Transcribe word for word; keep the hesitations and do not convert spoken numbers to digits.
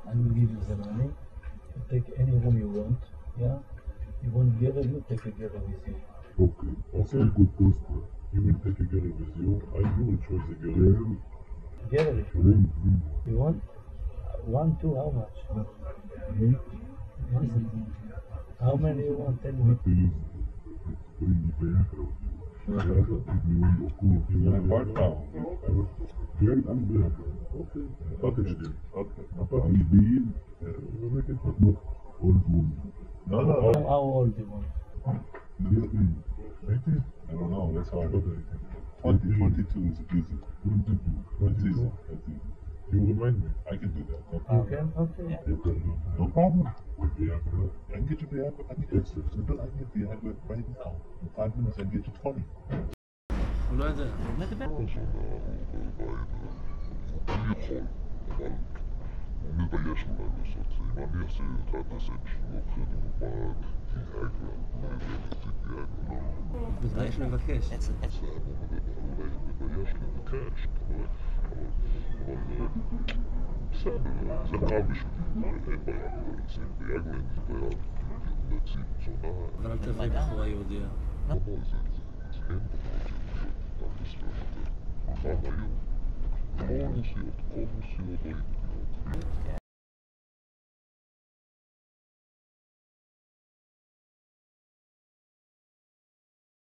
I will give you the money. You take any room you want. Yeah. You want girl, you take a girl with you. Okay. Also, a good poster. You will take a girl with you, and you will choose a girl. Girl. Room, room. You want one, two, how much? Room. Listen. How many you want? Tell me. Please. Three bedroom. Bedroom. You want apartment? Girl and bedroom. Okay. Package deal. Okay. Package deal. You make it not old one. No, no, How, no. how old you want? eighteen. eighteen? I don't know. That's hard. twenty, twenty-two is easy. twenty-two. That's easy. That's easy. You remind me. I can do that. No You problem. can? Okay. You can. No problem. I can get you Viagra. I can get you. I can get Viagra right now. In five minutes, I can get you twenty. הוא לא יודע, הוא מדבר. מבייש אולי לעשות זה. אם אני אעשה אחד עשר בשביל אוכל לבד, ויאגרה, אולי זה יחסית ויאגרה, לא. מתבייש לבקש. זה אולי מבייש לבקש, אבל בסדר, זה קל בשבילי, אין בעיה, זה ויאגרה, אין בעיה להציב תזונה. אבל אל תביא בחורה יהודיה. לא, זה אין בחורות יהודיות, גם בסדר, מחר היו. כל נסיעות, כל נסיעות היו.